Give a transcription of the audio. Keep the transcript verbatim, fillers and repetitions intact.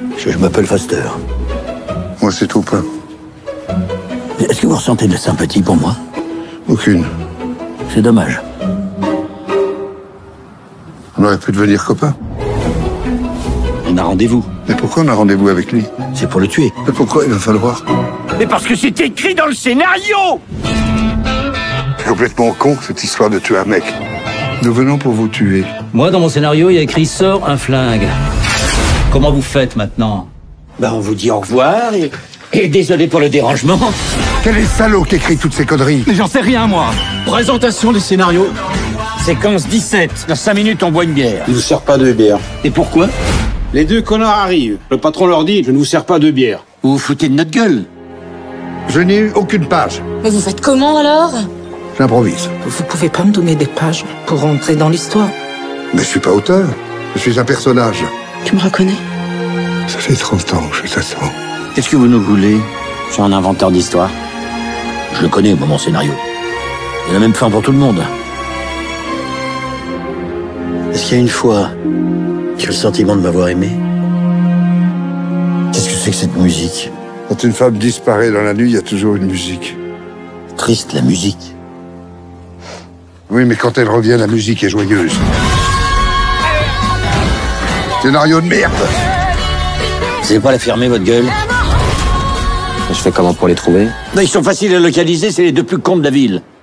Je, je m'appelle Foster. Moi, c'est Taupin. Est-ce que vous ressentez de la sympathie pour moi? Aucune. C'est dommage. On aurait pu devenir copains. On a rendez-vous. Mais pourquoi on a rendez-vous avec lui? C'est pour le tuer. Mais pourquoi il va falloir? Mais parce que c'est écrit dans le scénario! C'est complètement con, cette histoire de tuer un mec. Nous venons pour vous tuer. Moi, dans mon scénario, il y a écrit « Sors un flingue ». Comment vous faites maintenant? Ben, on vous dit au revoir et, et désolé pour le dérangement. Quel est le salaud qui écrit toutes ces conneries? Mais j'en sais rien, moi. Présentation des scénarios. Séquence dix-sept. Dans cinq minutes, on boit une bière. Il vous sert pas de bière. Et pourquoi? Les deux connards arrivent. Le patron leur dit, je ne vous sers pas de bière. Vous vous foutez de notre gueule? Je n'ai eu aucune page. Mais vous faites comment alors? J'improvise. Vous pouvez pas me donner des pages pour rentrer dans l'histoire? Mais je suis pas auteur. Je suis un personnage. Tu me reconnais? Ça fait trente ans que je t'attends. Qu'est-ce que vous nous voulez? Je suis un inventeur d'histoire. Je le connais, moi, mon scénario. Il y a la même fin pour tout le monde. Est-ce qu'il y a une fois tu as le sentiment de m'avoir aimé? Qu'est-ce que c'est que cette musique? Quand une femme disparaît dans la nuit, il y a toujours une musique. Triste, la musique. Oui, mais quand elle revient, la musique est joyeuse. Scénario de merde! Vous savez pas la fermer, votre gueule? Je fais comment pour les trouver? Non, ils sont faciles à localiser, c'est les deux plus cons de la ville.